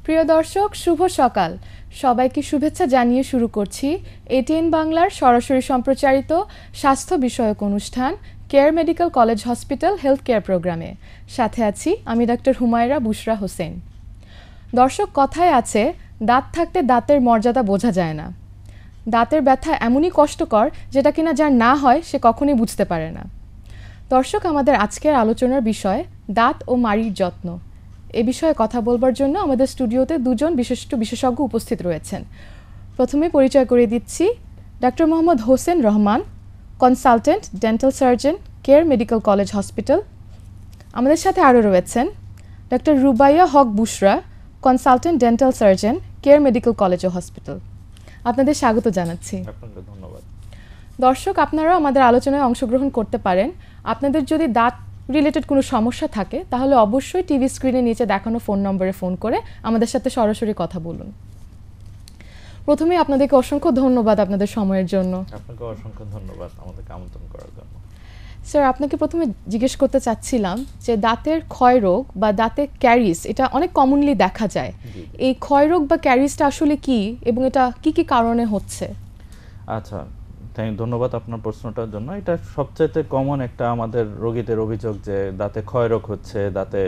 প্রিয় দর্শক, শুভ সকাল। সবাইকে শুভেচ্ছা জানিয়ে শুরু করছি এটিএন বাংলার সরাসরি সম্প্রচারিত স্বাস্থ্য বিষয়ক অনুষ্ঠান care medical college hospital health care প্রোগ্রামে। সাথে আছি আমি ডাক্তার হুমায়রা বুশরা হোসেন। দর্শক, কথায় আছে দাঁত থাকতে দাঁতের মর্যাদা বোঝা যায় না। দাঁতের ব্যথা এমনই কষ্টকর যেটা কিনা যার না হয় সে কখনোই বুঝতে পারে না। দর্শক, আমাদের আজকের আলোচনার বিষয় দাঁত ও মাড়ির যত্ন। এ বিষয়ে কথা বলবার জন্য আমাদের স্টুডিওতে দুজন বিশিষ্ট বিশেষজ্ঞ উপস্থিত রয়েছেন। প্রথমে পরিচয় করিয়ে দিচ্ছি doctor Mohammad Hossain Rahman, consultant dental surgeon, care medical college hospital. আমাদের সাথে আরও রয়েছেন doctor Rubaiya Haque Bushra, consultant dental surgeon, care medical college ও হসপিটাল। আপনাদের স্বাগত জানাচ্ছি। আপনাকে ধন্যবাদ। দর্শক, আপনারাও আমাদের আলোচনায় অংশগ্রহণ করতে পারেন। আপনাদের যদি দাঁত রিলেটেড কোনো সমস্যা থাকে তাহলে অবশ্যই টিভি স্ক্রিনে নিচে দেখানো ফোন নম্বরে ফোন করে আমাদের সাথে সরাসরি কথা বলুন। প্রথমে আপনাদেরকে অসংখ্য ধন্যবাদ আপনাদের সময়ের জন্য। আপনাকে অসংখ্য ধন্যবাদ আমাদেরকে আমন্ত্রণ করার জন্য। স্যার, আপনাকে প্রথমে জিজ্ঞেস করতে চাচ্ছিলাম যে দাঁতের ক্ষয় রোগ বা দাঁতে ক্যারিস এটা অনেক কমনলি দেখা যায়। এই ক্ষয় রোগ বা ক্যারিসটা আসলে কি এবং এটা কি কি কারণে হচ্ছে? আচ্ছা, ধন্যবাদ আপনার প্রশ্নটার জন্য। এটা সবচেয়ে কমন একটা আমাদের রোগীদের অভিযোগ যে দাঁতে ক্ষয় রোগ হচ্ছে, দাঁতে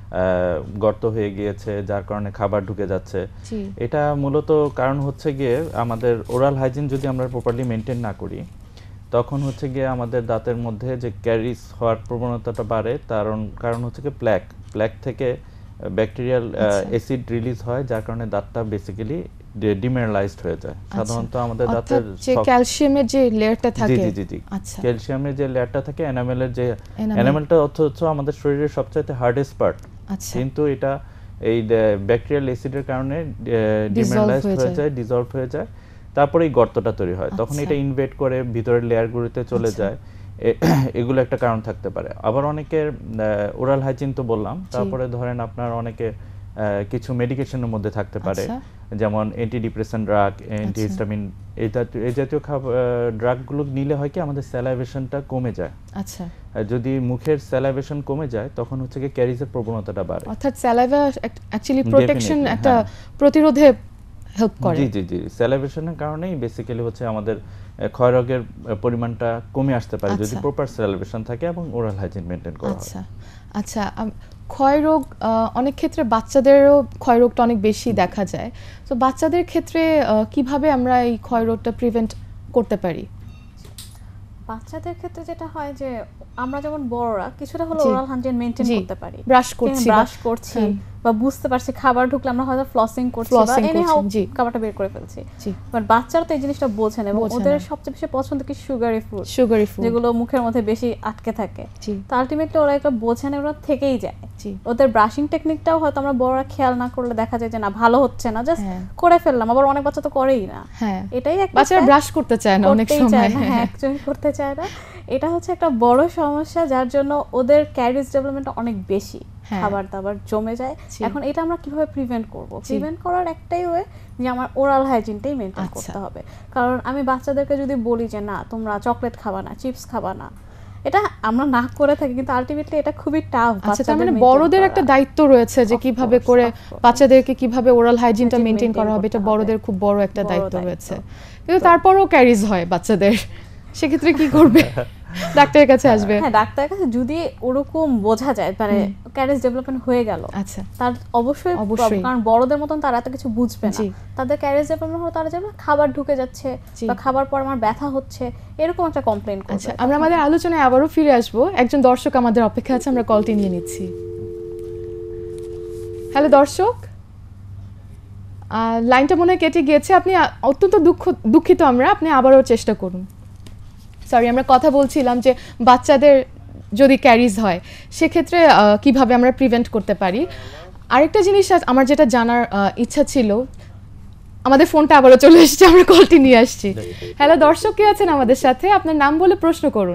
গর্ত হয়ে গিয়েছে যার কারণে খাবার ঢুকে যাচ্ছে। এটা মূলত কারণ হচ্ছে গিয়ে আমাদের ওরাল হাইজিন যদি আমরা প্রপারলি মেনটেন না করি তখন হচ্ছে গিয়ে আমাদের দাঁতের মধ্যে যে ক্যারিস হওয়ার প্রবণতাটা বাড়ে। কারণ হচ্ছে গিয়ে প্ল্যাক থেকে ব্যাকটেরিয়াল অ্যাসিড রিলিজ হয় যার কারণে দাঁতটা বেসিক্যালি ডিমিনারালাইজড হয়ে যায়। সাধারণত আমাদের দাঁতের যে ক্যালসিয়ামের যে লেয়ারটা থাকে, আচ্ছা, ক্যালসিয়ামের যে লেয়ারটা থাকে, এনামেলের যে এনামেলটা হচ্ছে আমাদের শরীরের সবচেয়ে হার্ডেস্ট পার্ট, কিন্তু এটা এই ব্যাকটেরিয়াল অ্যাসিডের কারণে ডিমিনারালাইজড হয়ে যায়, ডিসলভ হয়ে যায়, তারপরে এই গর্তটা তৈরি হয়। তখন এটা ইনভেট করে ভিতরের লেয়ারগুলোতে চলে যায়। এগুলো একটা কারণ থাকতে পারে। আবার অনেকের ওরাল হাইজিন তো বললাম, তারপরে ধরেন আপনার অনেকে কিছু মেডিকেশনের মধ্যে থাকতে পারে, যেমন অ্যান্টিডিপ্রেসেন্ট ড্রাগ, অ্যান্টিহিস্টামিন, এই জাতীয় ড্রাগগুলো নিলে হয় কি আমাদের স্যালাইভেশনটা কমে যায়। আচ্ছা, যদি মুখের স্যালাইভেশন কমে যায় তখন হচ্ছে কি ক্যারিসের প্রবণতাটা বাড়ে। অর্থাৎ স্যালাইভা অ্যাকচুয়ালি প্রোটেকশন একটা প্রতিরোধে হেল্প করে। জি, স্যালাইভেশনের কারণেই বেসিক্যালি হচ্ছে আমাদের ক্ষয় রোগের পরিমাণটা কমে আসতে পারে যদি প্রপার স্যালাইভেশন থাকে এবং ওরাল হাইজিন মেইনটেইন করা হয়। আচ্ছা, ক্ষয় রোগ অনেক ক্ষেত্রে বাচ্চাদেরও ক্ষয় রোগটা অনেক বেশি দেখা যায়। তো বাচ্চাদের ক্ষেত্রে কিভাবে আমরা এই ক্ষয় রোগটা প্রিভেন্ট করতে পারি? বাচ্চাদের ক্ষেত্রে যেটা হয় যে আমরা যেমন বড়রা কিছুটা হলো ওরাল হাইজিন মেইনটেইন করতে পারি, ব্রাশ করছি বা বুঝতে পারছি খাবার ঢুকলে আমরা হয়তো ফ্লসিং করছি বা এনিহাউ খাবারটা বের করে ফেলছি। বাট বাচ্চারা তো এই জিনিসটা বোঝে না এবং ওদের সবচেয়ে বেশি পছন্দ কি সুগারি ফুড যেগুলো মুখের মধ্যে বেশি আটকে থাকে। তো আলটিমেটলি ওরা এটা বোঝে না, ওরা থেকেই যায়। ওদের ব্রাশিং টেকনিকটাও হয়তো আমরা বড়রা খেয়াল না করলে দেখা যায় যে না ভালো হচ্ছে না, জাস্ট করে ফেললাম। আবার অনেক বাচ্চা তো করেই না, এটাই একটা বাচ্চারা ব্রাশ করতে চায় না, অনেক সময় অ্যাকচুয়ালি করতে চায় না। এটা হচ্ছে একটা বড় সমস্যা যার জন্য ওদের ক্যারিস ডেভেলপমেন্টটা অনেক বেশি, খাবার দাবার জমে যায়। এখন এটা আমরা কিভাবে প্রিভেন্ট করব? প্রিভেন্ট করার একটাই ওয়ে যে আমার ওরাল হাইজিনটাই মেইনটেইন করতে হবে। কারণ আমি বাচ্চাদেরকে যদি বলি যে না তোমরা চকলেট খাবা না, চিপস খাবা না, এটা আমরা না করে থাকি, কিন্তু আলটিমেটলি এটা খুবই টাফ। বাচ্চাদের মানে বড়দের একটা দায়িত্ব রয়েছে যে কিভাবে করে বাচ্চাদেরকে কিভাবে ওরাল হাইজিনটা মেইনটেইন করা হবে, এটা বড়দের খুব বড় একটা দায়িত্ব রয়েছে। কিন্তু তারপরেও ক্যারিজ হয় বাচ্চাদের, সেক্ষেত্রে কি করবে? ডাক্তারের কাছে আসবে। হ্যাঁ, ডাক্তারের কাছে যদি ওরকম বোঝা যায় মানে ক্যারিস ডেভেলপমেন্ট হয়ে গেল, আচ্ছা, তার অবশ্যই, কারণ বড়দের মতন তারা এত কিছু বুঝবে না। তাদের ক্যারিস ডেভেলপমেন্ট হলো তারা যাবে খাবার ঢুকে যাচ্ছে বা খাবার পর আমার ব্যথা হচ্ছে, এরকম একটা কমপ্লেইন করবে। আচ্ছা, আমরা আমাদের আলোচনায় আবারও ফিরে আসব। একজন দর্শক আমাদের অপেক্ষা আছে, আমরা কলটি নিয়ে নিচ্ছি। হ্যালো দর্শক, লাইনটা মনে হয় কেটে গিয়েছে। আপনি অত্যন্ত দুঃখিত আমরা, আপনি আবারও চেষ্টা করুন। সরি, আমরা কথা বলছিলাম যে বাচ্চাদের যদি ক্যারিজ হয় সেক্ষেত্রে কিভাবে আমরা প্রিভেন্ট করতে পারি। আরেকটা জিনিস আমার যেটা জানার ইচ্ছা ছিল, আমাদের ফোনটা আবারও চলে এসেছে, আমরা কলটি নিয়ে আসছি। হ্যালো দর্শক, কে আছেন আমাদের সাথে? আপনার নাম বলে প্রশ্ন করুন।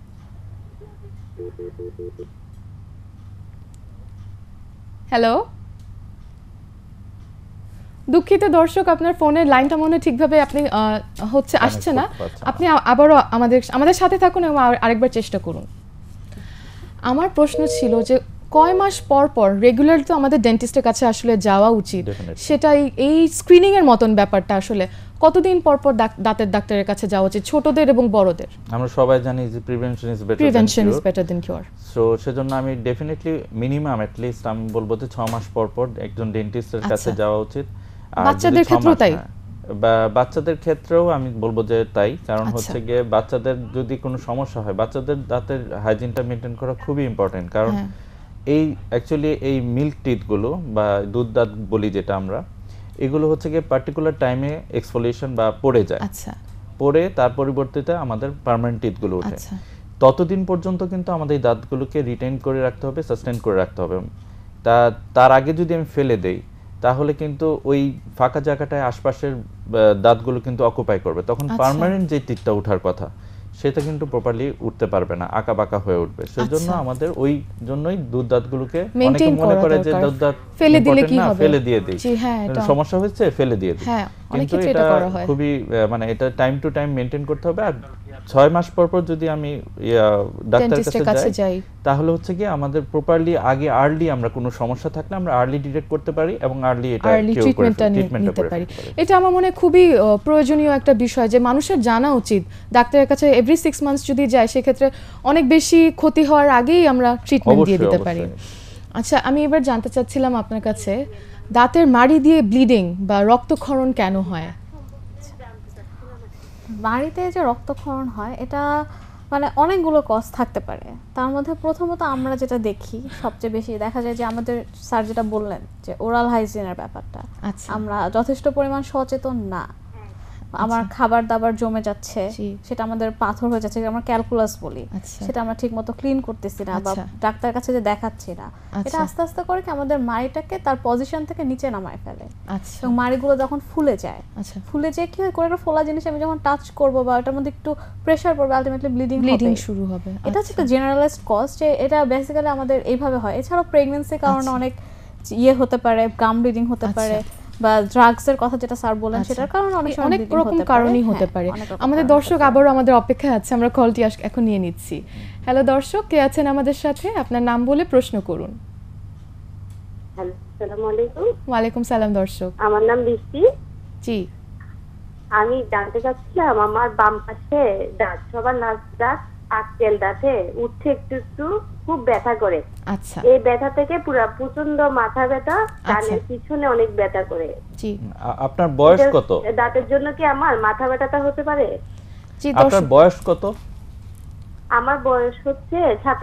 হ্যালো, দুঃখিত দর্শক, আপনার ফোনের লাইনটা মনে ঠিকভাবে আপনি আসছে না। আপনি আবারও আমাদের সাথে থাকুন এবং আরেকবার চেষ্টা করুন। আমার প্রশ্ন ছিল যে কয় মাস পর পর রেগুলার তো আমাদের ডেন্টিস্টের কাছে আসলে যাওয়া উচিত, সেটাই এই স্ক্রিনিং এর মতন ব্যাপারটা আসলে কতদিন পর পর দাঁতের ডাক্তারের কাছে যাওয়া উচিত ছোটদের এবং বড়দের? আমরা সবাই জানি যে prevention is better than cure. So সেজন্য আমি ডেফিনেটলি মিনিমাম অ্যাট লিস্ট আমি বলবো যে 6 মাস পর পর একজন ডেন্টিস্টের কাছে যাওয়া উচিত। আর বাচ্চাদের ক্ষেত্রেও তাই? বাচ্চাদের ক্ষেত্রেও আমি বলবো যে তাই, কারণ হচ্ছে গিয়ে বাচ্চাদের যদি কোনো সমস্যা হয়, বাচ্চাদের দাঁতের হাইজিনটা মেনটেন করা খুবই ইম্পর্টেন্ট। কারণ এই অ্যাকচুয়ালি এই মিল্ক টিথগুলো বা দুধ দাঁত বলি যেটা আমরা, এগুলো হচ্ছে গিয়ে পার্টিকুলার টাইমে এক্সফোলিয়েশন বা পড়ে যায়, পড়ে তার পরিবর্তিতে আমাদের পার্মানেন্ট টিথগুলো ওঠে। ততদিন পর্যন্ত কিন্তু আমাদের এই দাঁতগুলোকে রিটেইন করে রাখতে হবে, সাস্টেইন করে রাখতে হবে। তার আগে যদি আমি ফেলে দেই তাহলে কিন্তু ওই ফাঁকা জায়গাটায় আশপাশের দাঁতগুলো কিন্তু অকুপাই করবে, তখন পার্মানেন্ট যে টিথটা ওঠার কথা সেটা কিন্তু প্রপারলি উঠতে পারবে না, আঁকা বাঁকা হয়ে উঠবে। সেজন্য আমাদের ওই জন্যই দুধ দাঁতগুলোকে অনেকে মনে করে যে দুধ দাঁত ফেলে দিলে কি হবে, ফেলে দিয়ে দেই, সমস্যা হচ্ছে ফেলে দিয়ে দিই, কিন্তু এটা খুবই মানে এটা টাইম টু টাইম মেইনটেইন করতে হবে। আর 6 মাস পর পর যদি আমি ডাক্তারের কাছে যাই তাহলে হচ্ছে কি আমাদের প্রপারলি আগে আর্লি আমরা কোনো সমস্যা থাকলে আমরা আর্লি ডিটেক্ট করতে পারি এবং আর্লি এটা ট্রিটমেন্টটা নিতে পারি। এটা আমার মনে খুবই প্রয়োজনীয় একটা বিষয় যে মানুষের জানা উচিত। ডাক্তারের কাছে এভরি 6 মান্থস যদি যায় সেক্ষেত্রে অনেক বেশি ক্ষতি হওয়ার আগেই আমরা ট্রিটমেন্ট দিয়ে দিতে পারি। আচ্ছা, আমি এবার জানতে চাচ্ছিলাম আপনার কাছে দাঁতের মাড়ি দিয়ে ব্লিডিং বা রক্তক্ষরণ কেন হয়? মাড়িতে যে রক্তক্ষরণ হয় এটা মানে অনেকগুলো কজ থাকতে পারে। তার মধ্যে প্রথমত আমরা যেটা দেখি সবচেয়ে বেশি দেখা যায় যে আমাদের স্যার যেটা বললেন যে ওরাল হাইজিনের ব্যাপারটা, আমরা যথেষ্ট পরিমাণ সচেতন না। আমার খাবার দাবার জমে যাচ্ছে, সেটা আমাদের পাথর হয়ে যাচ্ছে, আমরা ক্যালকুলাস বলি, সেটা আমরা ঠিকমতো ক্লিন করতেছি না বা ডাক্তারের কাছে যে দেখাচ্ছি না। এটা আস্তে আস্তে করে কি আমাদের মাড়িটাকে তার পজিশন থেকে নিচে নামায় ফেলে এবং মাড়িগুলো যখন ফুলে যায়, ফুলে যায় কি হয়, কোনো একটা ফোলা জিনিস আমি যখন টাচ করবো বা ওটার মধ্যে একটু প্রেসার পড়বে, আলটিমেটলি ব্লিডিং শুরু হবে। এটা হচ্ছে একটা জেনারেলাইজড কজ, যে এটা বেসিক্যালি আমাদের এইভাবে হয়। এছাড়াও প্রেগন্যান্সির কারণে অনেক হতে পারে, গাম ব্লিডিং হতে পারে, বা ড্রাগসের কথা যেটা স্যার বলেন সেটার কারণে অনেক রকম কারণই হতে পারে। আমাদের দর্শক আবারও আমাদের অপেক্ষায় আছে, আমরা কলটি এখন নিয়ে নিচ্ছি। হ্যালো দর্শক, কে আছেন আমাদের সাথে? আপনার নাম বলে প্রশ্ন করুন। হ্যালো, আসসালামু আলাইকুম। ওয়ালাইকুম সালাম দর্শক। আমার নাম বৃষ্টি। জি, আমি জানতে চাচ্ছিলাম আমার বাম পাশে দাঁত, সবার নাক দাঁত, আক্কেল দাঁতে উঠছে একটু একটু, খুব ব্যথা করে। আচ্ছা, এই ব্যথা থেকে পুরো প্রচন্ড মাথা ব্যথা, কানের পিছনে অনেক ব্যথা করে। জি, আপনার বয়স কত? দাঁতের জন্য কি আমার মাথা ব্যথাটা হতে পারে? জি, আপনার বয়স কত? আমার বয়স হচ্ছে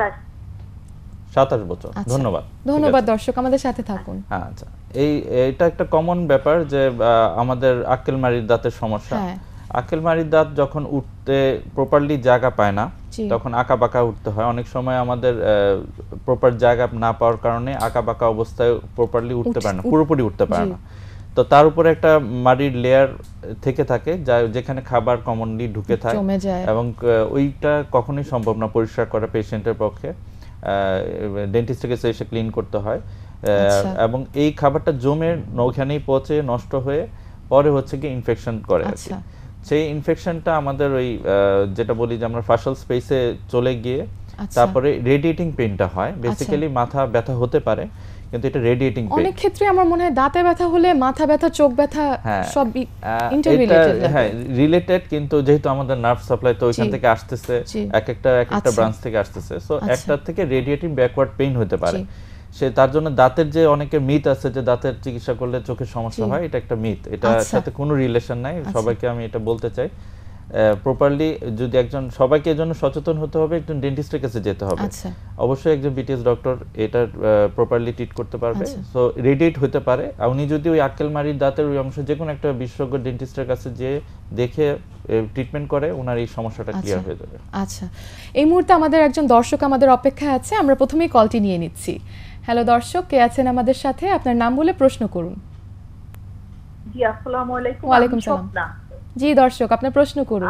27 বছর। ধন্যবাদ দর্শক, আমাদের সাথে থাকুন। আচ্ছা, এটা একটা কমন ব্যাপার যে আমাদের আক্কেল মাড়ির দাঁতের সমস্যা। আক্কেল মাড়ির দাঁত যখন উঠতে প্রপারলি জায়গা পায় না তখন আঁকা বাঁকা উঠতে হয়। অনেক সময় আমাদের প্রপার জায়গা না পাওয়ার কারণে আঁকা বাঁকা অবস্থায় প্রপারলি উঠতে পারে না, পুরোপুরি উঠতে পারে না। তো তার উপরে একটা মাড়ির লেয়ার থেকে থাকে যেখানে খাবার কমনলি ঢুকে থাকে এবং ওইটা কখনোই সম্ভব না পরিষ্কার করা পেশেন্টের পক্ষে। ডেন্টিস্টের কাছে এসে ক্লিন করতে হয় এবং এই খাবারটা জমে ওখানেই পচে নষ্ট হয়ে পরে হচ্ছে কি ইনফেকশন করে। সেই ইনফেকশনটা আমাদের ওই যেটা বলি যে আমরা ফাশাল স্পেসে চলে গিয়ে তারপরে রেডিয়েটিং পেইনটা হয়। বেসিক্যালি মাথা ব্যথা হতে পারে কিন্তু এটা রেডিয়েটিং পেইন। অনেক ক্ষেত্রে আমার মনে হয় দাঁতে ব্যথা হলে মাথা ব্যথা, চোখ ব্যথা সব ইন্টাররিলেটেড। হ্যাঁ, রিলেটেড, কিন্তু যেহেতু আমাদের নার্ভ সাপ্লাই তো ওইখান থেকে আসতেছে, এক একটা ব্রাঞ্চ থেকে আসতেছে, সো একটা থেকে রেডিয়েটিং ব্যাকওয়ার্ড পেইন হতে পারে। তার জন্য দাঁতের যে অনেকের মিথ আছে যে দাঁতের চিকিৎসা করলে চোখের সমস্যা হয়, এটা একটা মিথ, এটার সাথে কোনো রিলেশন নাই। সবাইকে আমি এটা বলতে চাই, প্রপারলি যদি সবাইকে এর জন্য সচেতন হতে হবে, একজন ডেন্টিস্টের কাছে যেতে হবে। অবশ্যই একজন বিটিএস ডক্টর এটা প্রপারলি ট্রিট করতে পারবে। সো রেডিয়েট হতে পারে, উনি যদি ওই আক্কেল মাড়ির দাঁতের ওই অংশ যে কোনো একটা বিশেষজ্ঞ ডেন্টিস্টের কাছে যে দেখে ট্রিটমেন্ট করে, ওনার এই সমস্যাটা ক্লিয়ার হয়ে যাবে। আচ্ছা, এই মুহূর্তে আমাদের একজন দর্শক আমাদের অপেক্ষায় আছে, আমরা প্রথমেই কলটি নিয়ে নিচ্ছি। হ্যালো দর্শক, কে আছেন আমাদের সাথে? আপনার নাম বলে প্রশ্ন করুন। জি, আসসালামু আলাইকুম। ওয়ালাইকুম সালাম। জি দর্শক, আপনার প্রশ্ন করুন।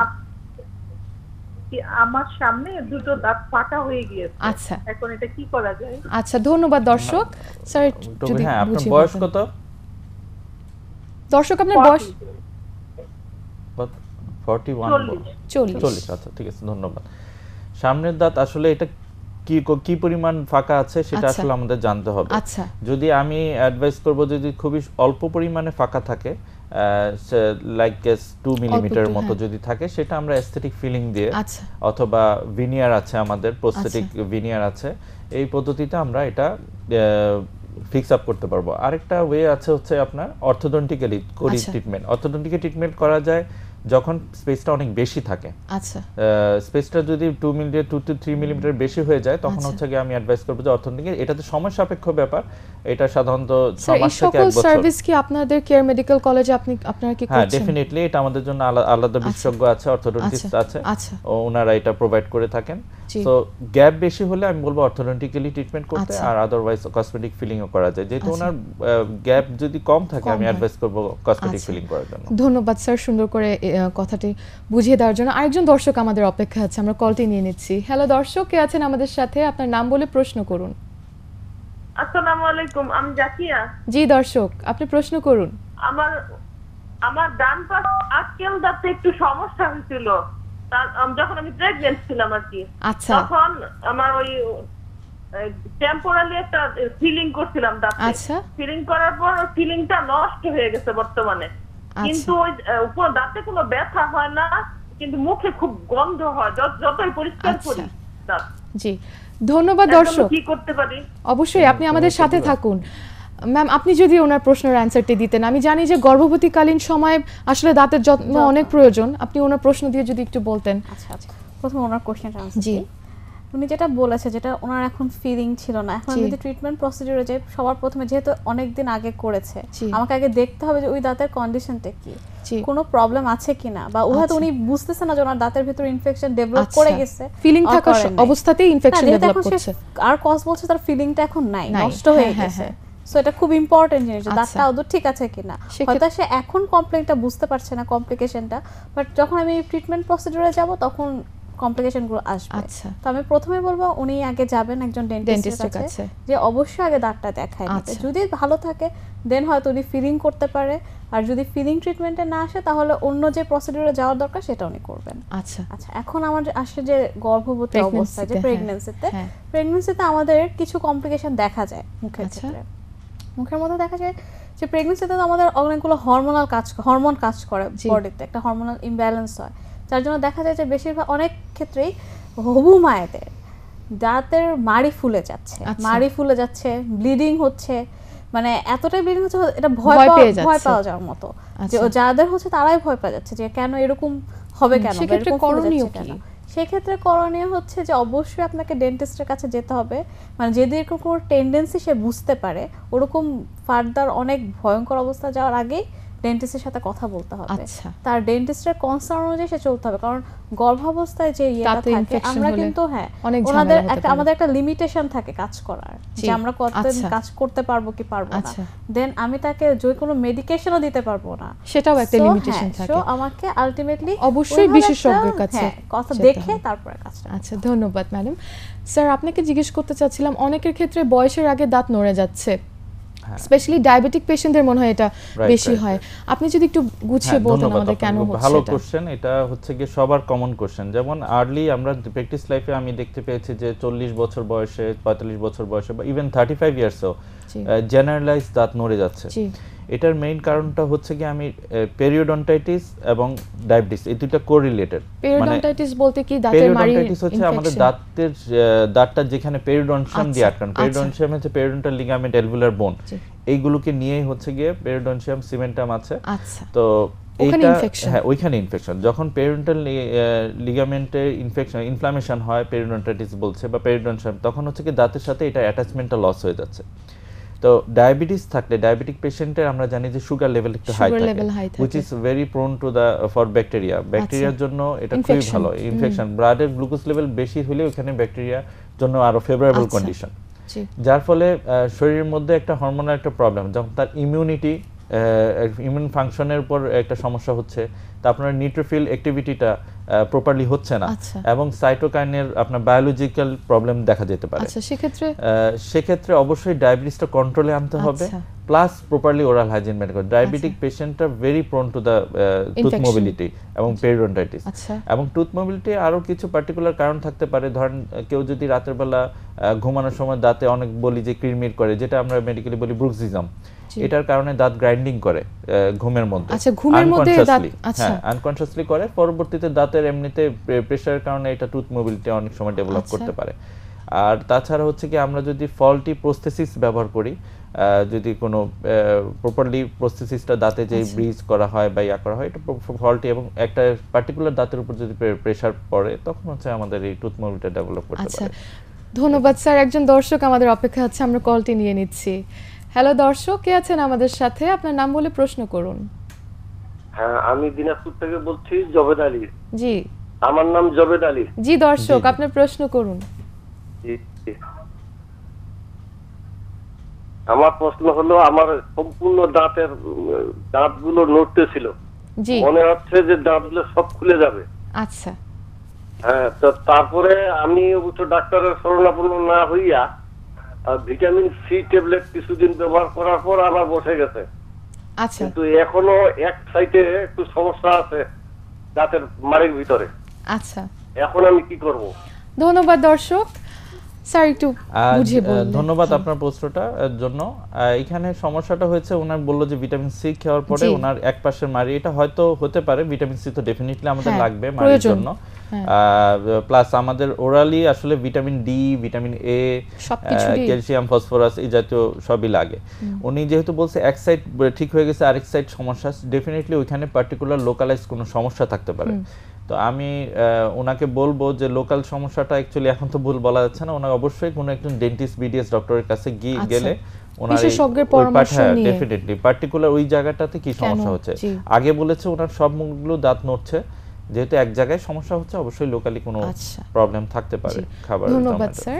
আমার সামনে দুটো দাঁত ফাটা হয়ে গিয়েছে। আচ্ছা, এখন এটা কি করা যায়? আচ্ছা, ধন্যবাদ দর্শক। স্যার, যদি আপনার বয়স কত? দর্শক, আপনার বয়স 41। 40। আচ্ছা, ঠিক আছে, ধন্যবাদ। সামনের দাঁত আসলে এটা কি পরিমাণ ফাঁকা আছে সেটা আসলে আমাদের জানতে হবে। যদি আমি অ্যাডভাইস করব যদি খুবই অল্প পরিমাণে ফাঁকা থাকে লাইক 2 মিলিমিটার মতো যদি থাকে সেটা আমরা অ্যাস্থেটিক ফিলিং দিয়ে অথবা ভিনিয়ার আছে আমাদের প্রস্থেটিক ভিনিয়ার আছে এই পদ্ধতিতে আমরা এটা ফিক্স আপ করতে পারবো। আরেকটা ওয়ে আছে হচ্ছে আপনার অর্থোডন্টিক্যালি ট্রিটমেন্ট। অর্থোডন্টিক্যালি ট্রিটমেন্ট করা যায় যখন স্পেসটা অনেক বেশি থাকে। স্পেসটা যদি 2 টু 3 মিলিমিটার বেশি হয়ে যায় তখন হচ্ছে কি আমি অ্যাডভাইস করব যে অর্থোডন্টিক্যালি, এটা তো সময় সাপেক্ষ ব্যাপার, এটা সাধারণত 6 মাস থেকে 1 বছর। সার্ভিস কি আপনাদের কেয়ার মেডিকেল কলেজে আপনারা কি করছেন? হ্যাঁ, ডেফিনেটলি এটা আমাদের জন্য আলাদা বিশেষজ্ঞ আছে, অর্থোডন্টিস্ট আছে, ওনারা এটা প্রোভাইড করে থাকেন। সো গ্যাপ বেশি হলে আমি বলবো অর্থোডন্টিক্যালি ট্রিটমেন্ট করতে, আর আদারওয়াইজ কসমেটিক ফিলিংও করা যায়। যেহেতু ওনার গ্যাপ যদি কম থাকে আমি অ্যাডভাইস করব কসমেটিক ফিলিং করার জন্য। ধন্যবাদ স্যার সুন্দর করে কথাটি বুঝিয়ে দেওয়ার জন্য। আরেকজন দর্শক আমাদের অপেক্ষা আছে, আমরা কলটি নিয়ে নিচ্ছি। হ্যালো দর্শক, কে আছেন আমাদের সাথে? আপনার নাম বলে প্রশ্ন করুন। আসসালামু আলাইকুম, আমি জাকিয়া। জি দর্শক, আপনি প্রশ্ন করুন। আমার ডান পাশ আঁচল দাঁতে একটু সমস্যা হয়েছিল যখন আমি প্রেগন্যান্ট ছিলাম আর কি। তখন আমার ওই টেম্পোরালি একটা ফিলিং করছিলাম দাঁতে। ফিলিং করার পর ফিলিংটা নষ্ট হয়ে গেছে বর্তমানে, কিন্তু ওই উপর দাঁতে কোনো ব্যথা হয় না, কিন্তু মুখে খুব গন্ধ হয় যতই পরিষ্কার করি দাঁত। জি ধন্যবাদ দর্শক। কি করতে পারি? অবশ্যই আপনি আমাদের সাথে থাকুন। ম্যাম, আপনি যদি ওনার প্রশ্নের অ্যানসারটি দিতেন। আমি জানি যে গর্ভবতীকালীন সময় আসলে দাঁতের যত্ন অনেক প্রয়োজন, আপনি ওনার প্রশ্ন দিয়ে যদি একটু বলতেন। আচ্ছা, প্রথমে ওনার কোশ্চেনটা আনসার জি। উনি যেটা বলেছে, যেটা ওনার এখন ফিলিং ছিল না, এখন যদি ট্রিটমেন্ট প্রসিডিউরে যাই, সবার প্রথমে যেহেতু অনেক দিন আগে করেছে, আমাকে আগে দেখতে হবে যে ওই দাঁতের কন্ডিশনটা কি, কোনো প্রবলেম আছে কিনা, বা হয়তো উনি বুঝতেছে না যে ওনার দাঁতের ভিতরে ইনফেকশন ডেভেলপ করে গেছে, ফিলিং থাকা অবস্থাতেই ইনফেকশন ডেভেলপ করছে, আর কজ বলছে তার ফিলিংটা এখন নাই, নষ্ট হয়ে গেছে। সো এটা খুব ইম্পর্টেন্ট জিনিস, দাঁতটা আদৌ ঠিক আছে কিনা। হয়তো সে এখন কমপ্লেইনটা বুঝতে পারছে না, কমপ্লিকেশনটা, বাট যখন আমি ট্রিটমেন্ট প্রসিডিউরে যাব তখন কমপ্লিকেশনগুলো আসবে। তো আমি প্রথমে বলবো উনি আগে যাবেন একজন ডেন্টিস্টের কাছে, যে অবশ্যই আগে দাঁতটা দেখায় নিতে। যদি ভালো থাকে দেন হয়তো উনি ফিলিং করতে পারে, আর যদি ফিলিং ট্রিটমেন্টে না আসে তাহলে অন্য যে প্রসিডিউরে যাওয়ার দরকার সেটা উনি করবেন। আচ্ছা, এখন আমার আসলে যে গর্ভবতী অবস্থা, যে প্রেগন্যান্সিতে আমাদের কিছু কমপ্লিকেশন দেখা যায় মুখের ক্ষেত্রে। মুখের মধ্যে দেখা যায় যে প্রেগন্যান্সিতে আমাদের অনেকগুলো হরমোন কাজ করে বডিতে, একটা হরমোনাল ইমব্যালেন্স হয়, যার জন্য দেখা যায় যে বেশিরভাগ অনেক ক্ষেত্রেই হবু মায়েদের দাঁতের মাড়ি ফুলে যাচ্ছে, ব্লিডিং হচ্ছে, মানে এতটাই ব্লিডিং হচ্ছে এটা ভয় পাওয়া যাওয়ার মতো। যে যাদের হচ্ছে তারাই ভয় পেয়ে যাচ্ছে যে কেন এরকম হবে, কেন সেক্ষেত্রে করণীয় হচ্ছে যে অবশ্যই আপনাকে ডেন্টিস্টের কাছে যেতে হবে। মানে যদি এরকম কোনো টেন্ডেন্সি সে বুঝতে পারে, ওরকম ফার্দার অনেক ভয়ঙ্কর অবস্থা যাওয়ার আগেই ডেন্টিস্টের সাথে কথা বলতে হবে। তার ডেন্টিস্টের কনসার্ন অনুযায়ী সে চলতে হবে, কারণ গর্ভাবস্থায় যে ইয়েটা থাকে আমরা কিন্তু আমাদের একটা লিমিটেশন থাকে কাজ করার, যে আমরা কতদিন কাজ করতে পারবো কি পারবো না। দেন আমি তাকে যে কোনো মেডিকেশনও দিতে পারবো না, সেটাও একটা লিমিটেশন থাকে। সো আমাকে আলটিমেটলি অবশ্যই বিশেষজ্ঞের কাছে কথা দেখে তারপরে কাজটা। আচ্ছা, ধন্যবাদ ম্যাডাম। স্যার, আপনাকে জিজ্ঞেস করতে চাচ্ছিলাম, অনেকের ক্ষেত্রে বয়সের আগে দাঁত নড়ে যাচ্ছে, স্পেশালি ডায়াবেটিক পেশেন্টদের মনে হয় এটা বেশি হয়। আপনি যদি একটু গুছিয়ে বলতেন আমাদের কেন হচ্ছে। ভালো কোশ্চেন, এটা হচ্ছে কি সবার কমন কোশ্চেন। যেমন আর্লি আমরা প্র্যাকটিস লাইফে আমি দেখতে পেয়েছি যে 40 বছর বয়সে, 45 বছর বয়সে বা ইভেন 35 ইয়ার্সও জেনারেলাইজ দাঁত নড়ে যাচ্ছে। এটার মেইন কারণটা হচ্ছে কি আমি পেরিওডন্টাইটিস এবং ডায়াবেটিস এই দুটো কোরিলেটেড। পেরিওডন্টাইটিস বলতে কি দাঁতের মাড়ি পেরিওডন্টাইটিস হচ্ছে আমাদের দাঁতটা যেখানে পেরিওডন্টিয়াম দিয়ে আটকানো। পেরিওডন্টিয়াম হচ্ছে পেরিওডন্টাল লিগামেন্ট, অ্যালভিউলার বোন, এইগুলোকে নিয়েই হচ্ছে গিয়ে পেরিওডন্টিয়াম সিমেন্টাম আছে। তো এইটা ওইখানে ইনফেকশন, যখন পেরিওডন্টাল লিগামেন্টে ইনফ্লামেশন হয় পেরিওডন্টাইটিস বলছে বা পেরিওডন্টিয়াম, তখন হচ্ছে কি দাঁতের সাথে এটা অ্যাটাচমেন্টটা লস হয়ে যাচ্ছে। তো ডায়াবেটিস থাকলে ডায়াবেটিক পেশেন্টের আমরা জানি যে সুগার লেভেল একটু হাই থাকে, which is very prone to the for bacteria. ব্যাকটেরিয়ার জন্য এটা খুবই ভালো। ইনফেকশন ব্লাডের গ্লুকোজ লেভেল বেশি হলে ওখানে ব্যাকটেরিয়ার জন্য আরো ফেভারেবল কন্ডিশন, যার ফলে শরীরের মধ্যে একটা হরমোনাল একটা প্রবলেম, যখন তার ইমিউনিটি ইমিউন ফাংশনের উপর একটা সমস্যা হচ্ছে, তা আপনার নিউট্রোফিল অ্যাক্টিভিটিটা প্রপারলি হচ্ছে না, এবং সাইটোকাইনের আপনার বায়োলজিক্যাল প্রবলেম দেখা যেতে পারে। আচ্ছা, সেক্ষেত্রে অবশ্যই ডায়াবেটিসটা কন্ট্রোলে আনতে হবে, plus properly oral hygiene maintain করতে। ডায়াবেটিক পেশেন্টরা very prone to the tooth mobility এবং পেরিওডন্টাইটিস। এবং টুথ মোবিলিটি আরও কিছু পার্টিকুলার কারণ থাকতে পারে। ধরেন কেউ যদি রাতের বেলা ঘুমানোর সময় দাঁতে অনেক বলি যে কিরমির করে, যেটা আমরা মেডিকেলি বলি ব্রুক্সিজম, এটার কারণে দাঁত গ্রাইন্ডিং করে ঘুমের মধ্যে, আনকনশিয়াসলি করে, পরবর্তীতে দাঁতের এমনিতে প্রেশারের কারণে এটা টুথ মোবিলিটি অনেক সময় ডেভেলপ করতে পারে। আর তাছাড়া হচ্ছে কি আমরা যদি ফল্টি প্রস্থেসিস ব্যবহার করি, যদি কোনো প্রপারলি প্রস্থেসিসটা দাঁতে যে ব্রিজ করা হয় বা ইয়া করা হয়, এটা ফল্টি এবং একটা পার্টিকুলার দাঁতের উপর যদি প্রেশার পড়ে, তখন হচ্ছে আমাদের এই টুথ মোবিলিটি ডেভেলপ করতে পারে। ধন্যবাদ স্যার। একজন দর্শক আমাদের অপেক্ষা আছে, আমরা কলটি নিয়ে নিচ্ছি। হ্যালো দর্শক, কে আছেন আমাদের সাথে? আপনার নাম বলে প্রশ্ন করুন। হ্যাঁ, আমি দিনাজপুর থেকে বলছি, জবেদ আলী। জি, আমার নাম জবেদ আলী। জি দর্শক, আপনার প্রশ্ন করুন। আমার প্রশ্ন হলো, আমার সম্পূর্ণ দাঁতগুলো নড়তেছিল, মনে হচ্ছে যে দাঁতগুলো সব খুলে যাবে। আচ্ছা, হ্যাঁ, তো তারপরে আমি অবশ্য ডাক্তারের শরণাপন্ন না হইয়া ভিটামিন সি ট্যাবলেট কিছুদিন ব্যবহার করার পর আবার বসে গেছে। আচ্ছা, কিন্তু এখনো এক সাইডে একটু সমস্যা আছে দাঁতের মাড়ির ভিতরে। আচ্ছা, এখন আমি কি করব? ধন্যবাদ দর্শক। স্যার একটু বুঝিয়ে বলুন। ধন্যবাদ আপনার প্রশ্নটার জন্য। এখানে সমস্যাটা হয়েছে, ওনার বললো যে ভিটামিন সি খাওয়ার পরে ওনার এক পাশের মাড়ি, এটা হয়তো হতে পারে, ভিটামিন সি তো ডেফিনেটলি আমাদের লাগবে মাড়ির জন্য, প্লাস আমাদের ওরালি আসলে vitamin D, vitamin A, calcium, phosphorus এই জাতীয় সবই লাগে। উনি যেহেতু বলছে এক সাইড ঠিক হয়ে গেছে, আরেক সাইড সমস্যা, ডেফিনেটলি ওইখানে পার্টিকুলার লোকালাইজ কোনো সমস্যা থাকতে পারে। তো আমি ওনাকে বলবো যে লোকাল সমস্যাটা অ্যাকচুয়ালি এখন তো ভুল বলা যাচ্ছে না, ওনাকে অবশ্যই কোনো একজন ডেন্টিস্ট, বিডিএস ডক্টরের কাছে গেলে ওনার বিশেষজ্ঞের পরামর্শ নিয়ে ডেফিনেটলি পার্টিকুলার ওই জায়গাটাতে কি সমস্যা হচ্ছে। আগে বলেছে ওনার সব মুখগুলো দাঁত নড়ছে, যেহেতু এক জায়গায় সমস্যা হচ্ছে, অবশ্যই লোকালি কোনো প্রবলেম থাকতে পারে খাবার। ধন্যবাদ স্যার।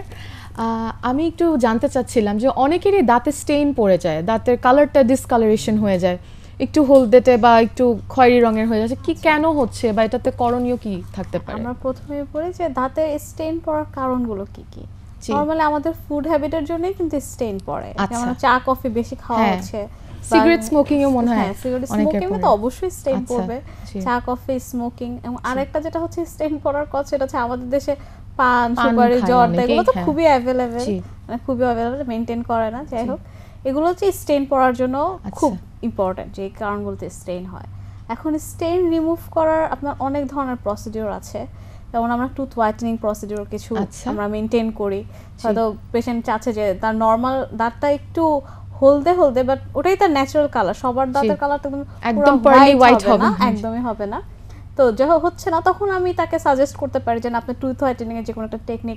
আমি একটু জানতে চাচ্ছিলাম যে অনেকেরই দাঁতে স্টেইন পড়ে যায়, দাঁতের কালারটা ডিসকালারেশন হয়ে যায়, একটু হলদেটে বা একটু খয়েরি রঙের হয়ে যাচ্ছে, কি কেন হচ্ছে বা এটাতে করণীয় কি থাকতে পারে? আমরা প্রথমে পড়ি যে দাঁতের স্টেইন পড়ার কারণগুলো কি কি। নরমালি আমাদের ফুড হ্যাবিটের জন্যই কিন্তু স্টেইন পড়ে, যেমন চা কফি বেশি খাওয়া হচ্ছে, সিগারেট স্মোকিং এও মনে হয়, সিগারেট স্মোকিং তো অবশ্যই স্টেইন পড়বে, চা কফি স্মোকিং। এবং আরেকটা যেটা হচ্ছে স্টেইন পড়ার কথা, সেটা হচ্ছে আমাদের দেশে পান, সুপারি, জর্দা, এগুলো তো খুবই অ্যাভেলেবেল, মানে খুবই অ্যাভেলেবেল, মেইনটেইন করে না। যাই হোক, এগুলো হচ্ছে স্টেইন পড়ার জন্য খুব ইম্পর্টেন্ট, যে কারণগুলোতে স্টেইন হয়। এখন স্টেইন রিমুভ করার আপনার অনেক ধরনের প্রসিডিওর আছে, যেমন আমরা টুথ হোয়াইটেনিং প্রসিডিওর কিছু আমরা মেইনটেইন করি। হয়তো পেশেন্ট চাচ্ছে যে তার নর্মাল দাঁতটা একটু হলদে হলদে, বাট ওটাই তার ন্যাচারাল কালার, সবার দাঁতের কালার তো একদম পার্লি হোয়াইট হবে না, একদমই হবে না। তো যখন হচ্ছে না, তখন আমি তাকে সাজেস্ট করতে পারি যে আপনি টুথ হোয়াইটেনিং এর যে কোনো একটা টেকনিক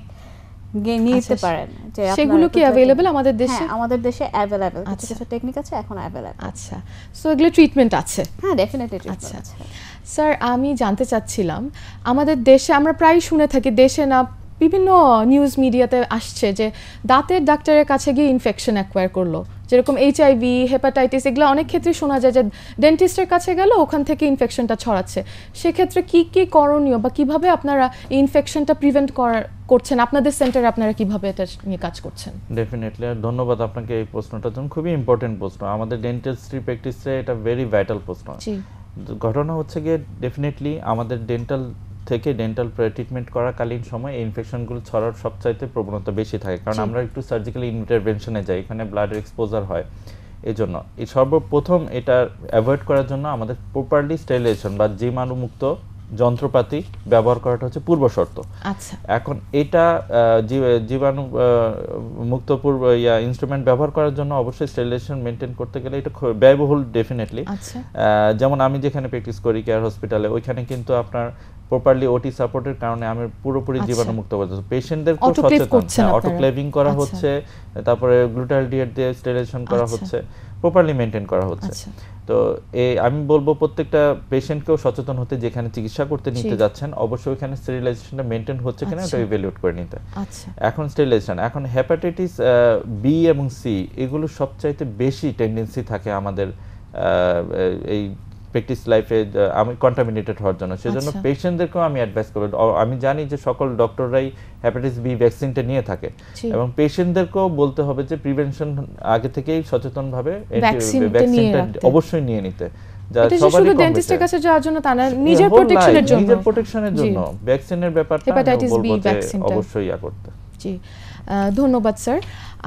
নিতে পারেন। যে সেগুলো কি अवेलेबल আমাদের দেশে? হ্যাঁ, আমাদের দেশে अवेलेबल কিছু কিছু টেকনিক আছে এখন अवेलेबल। আচ্ছা, সো এগুলো ট্রিটমেন্ট আছে? হ্যাঁ, ডেফিনেটলি ট্রিটমেন্ট আছে। স্যার, আমি জানতে চাচ্ছিলাম, আমাদের দেশে আমরা প্রায় শুনে থাকি, দেশে না বিভিন্ন নিউজ মিডিয়াতে আসছে যে দাঁতের ডাক্তারের কাছে গিয়ে ইনফেকশন অ্যাকোয়ার করলো, যেরকম এইচআইভি, হেপাটাইটিস, এগুলো অনেক ক্ষেত্রে শোনা যায় যে ডেন্টিস্টের কাছে গেল, ওখান থেকে ইনফেকশনটা ছড়াচ্ছে। সেক্ষেত্রে কি কি করণীয় বা কিভাবে আপনারা ইনফেকশনটা প্রিভেন্ট করছেন আপনাদের সেন্টারে, আপনারা কিভাবে এটা নিয়ে কাজ করছেন? ডেফিনেটলি, ধন্যবাদ আপনাকে এই প্রশ্নটার জন্য, খুবই ইম্পর্টেন্ট প্রশ্ন। আমাদের ডেন্টিস্ট্রি প্র্যাকটিসে এটা ভেরি ভাইটাল প্রশ্ন। ঘটনা হচ্ছে গিয়ে ডেফিনেটলি আমাদের ডেন্টাল থেকে ডেন্টাল ট্রিটমেন্ট করাকালীন সময় এই ইনফেকশনগুলো ছড়ার সবচাইতে প্রবণতা বেশি থাকে, কারণ আমরা একটু সার্জিক্যাল ইন্টারভেনশনে যাই, এখানে ব্লাডের এক্সপোজার হয়। এই জন্য এই সর্বপ্রথম এটা অ্যাভয়েড করার জন্য আমাদের প্রপারলি স্টেরিলাইজেশন বা জীবাণুমুক্ত যন্ত্রপাতি ব্যবহার করাটা হচ্ছে পূর্ব শর্ত। আচ্ছা, এখন এটা জীবাণু মুক্ত ইনস্ট্রুমেন্ট ব্যবহার করার জন্য অবশ্যই স্টেরিলাইজেশন মেনটেন করতে গেলে এটা ব্যয়বহুল ডেফিনেটলি। যেমন আমি যেখানে প্র্যাকটিস করি কেয়ার হসপিটালে, ওইখানে কিন্তু আপনার প্রপারলি ওটি সাপোর্টের কারণে আমি পুরোপুরি জীবাণুমুক্ত করে দিচ্ছি। পেশেন্টদেরকে সচেতন, অটোক্লেভিং করা হচ্ছে, তারপরে গ্লুটালডিয়েট দিয়ে স্টেরিলাইজেশন করা হচ্ছে, প্রপারলি মেনটেন করা হচ্ছে। তো আমি বলবো প্রত্যেকটা পেশেন্টকেও সচেতন হতে, যেখানে চিকিৎসা করতে নিতে যাচ্ছেন অবশ্যই ওখানে স্টেরিলাইজেশনটা মেনটেন হচ্ছে কিনা এটা ইভ্যালুয়েট করে নিতে। এখন স্টেরিলাইজেশন, এখন হেপাটাইটিস বি এবং সি এগুলো সবচাইতে বেশি টেন্ডেন্সি থাকে আমাদের এই প্র্যাকটিস লাইফে আমি কন্টামিনেটেড হওয়ার জন্য। সেজন্য পেশেন্টদেরকেও আমি অ্যাডভাইস করব, আমি জানি যে সকল ডক্টররাই হেপাটাইটিস বি ভ্যাকসিনটা নিয়ে থাকে, এবং পেশেন্টদেরকেও বলতে হবে যে প্রিভেনশন আগে থেকেই সচেতনভাবে ভ্যাকসিনটা অবশ্যই নিয়ে নিতে। শুধু ডেন্টিস্টের কাছে যাওয়ার জন্য তা না, নিজের প্রোটেকশনের জন্য ভ্যাকসিনের ব্যাপারটা হেপাটাইটিস বি ভ্যাকসিনটা অবশ্যই করতে। জি, ধন্যবাদ স্যার।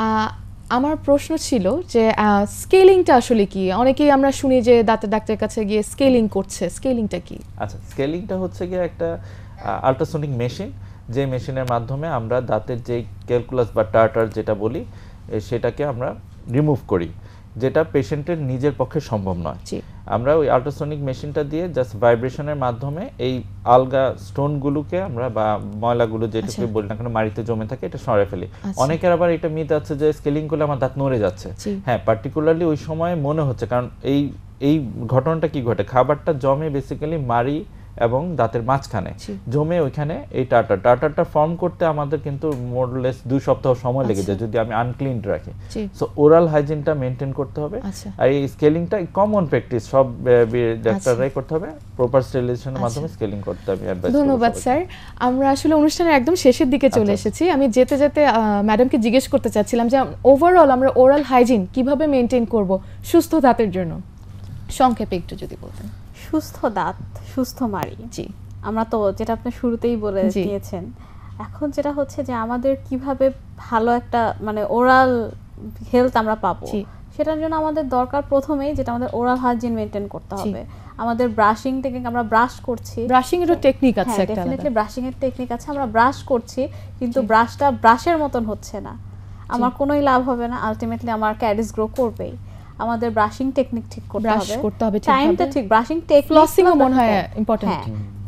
আমার প্রশ্ন ছিল যে স্কেলিংটা আসলে কি? অনেকেই আমরা শুনি যে দাঁতের ডাক্তারের কাছে গিয়ে স্কেলিং করছে, স্কেলিংটা কি? আচ্ছা, স্কেলিংটা হচ্ছে গিয়ে একটা আল্ট্রাসনিক মেশিন, যে মেশিনের মাধ্যমে আমরা দাঁতের যে ক্যালকুলাস বা টার্টার যেটা বলি সেটাকে আমরা রিমুভ করি, যেটা পেশেন্টের নিজের পক্ষে সম্ভব নয়। আমরা ওই আল্ট্রাসনিক মেশিনটা দিয়ে জাস্ট ভাইব্রেশনের মাধ্যমে এই আলগা স্টোনগুলোকে আমরা বা ময়লাগুলো যেটুকু বলি না কেন মাড়িতে জমে থাকে এটা সরে ফেলি। অনেকের আবার এটা মিথ আছে যে স্কেলিং করলে আমার দাঁত নড়ে যাচ্ছে। হ্যাঁ, পার্টিকুলারলি ওই সময় মনে হচ্ছে, কারণ এই ঘটনাটা কি ঘটে, খাবারটা জমে বেসিক্যালি মাড়ি এবং দাঁতের মাঝখানে জমে ওইখানে এই টার্টারটা ফর্ম করতে আমাদের কিন্তু মোরলেস 2 সপ্তাহ সময় লেগে যায় যদি আমি আনক্লিন রাখি। সো ওরাল হাইজিনটা মেইনটেইন করতে হবে। আর এই স্কেলিংটা কমন প্র্যাকটিস, সব ডাক্তাররাই করতে হবে, প্রপার স্টেরিলাইজেশনের মাধ্যমে স্কেলিং করতে হবে। ধন্যবাদ স্যার। আমরা আসলে অনুষ্ঠানের একদম শেষের দিকে চলে এসেছি। আমি যেতে যেতে ম্যাডামকে জিজ্ঞেস করতে চাচ্ছিলাম যে ওভারঅল আমরা ওরাল হাইজিন কিভাবে মেইনটেইন করব সুস্থ দাঁতের জন্য, সংক্ষেপে একটু যদি বলতেন। সুস্থ দাঁত, সুস্থ মাড়ি, জি আমরা তো যেটা আপনি শুরুতেই বলে দিয়েছেন। এখন যেটা হচ্ছে যে আমাদের কিভাবে ভালো একটা মানে ওরাল হেলথ আমরা পাবো, সেটার জন্য আমাদের দরকার প্রথমেই যেটা আমাদের ওরাল হাইজিন মেইনটেইন করতে হবে। আমাদের ব্রাশিং টেকনিক, আমরা ব্রাশ করছি, ব্রাশিং এরও টেকনিক আছে একটা, ডেফিনেটলি ব্রাশিং এর টেকনিক আছে। আমরা ব্রাশ করছি কিন্তু ব্রাশটা ব্রাশের মতন হচ্ছে না, আমার কোনোই লাভ হবে না, আলটিমেটলি আমার ক্যারিজ গ্রো করবেই। আমাদের ব্রাশিং টেকনিক ঠিক করতে হবে, টাইমটা ঠিক, ব্রাশিং টেকনিক, ফ্লসিংও মনে হয় ইম্পর্টেন্ট।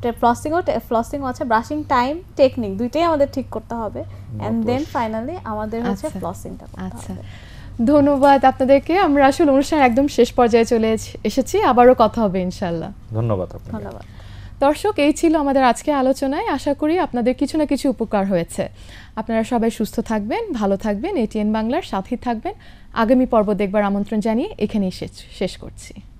ফ্লসিংও আছে, ব্রাশিং টাইম টেকনিক দুইটাই আমাদের ঠিক করতে হবে, এন্ড দেন ফাইনালি আমাদের হচ্ছে ফ্লসিংটা করতে হবে। ধন্যবাদ আপনাদেরকে। আমরা আসলে অনুষ্ঠানের একদম শেষ পর্যায়ে চলে এসেছি, আবারও কথা হবে ইনশাআল্লাহ। ধন্যবাদ। দর্শক, এই ছিল আমাদের আজকে আলোচনায়। আশা করি আপনাদের কিছু না কিছু উপকার হয়েছে। আপনারা সবাই সুস্থ থাকবেন, ভালো থাকবেন, এটিএন বাংলার সাথেই থাকবেন। আগামী পর্ব দেখবার আমন্ত্রণ জানিয়ে এখানেই শেষ করছি।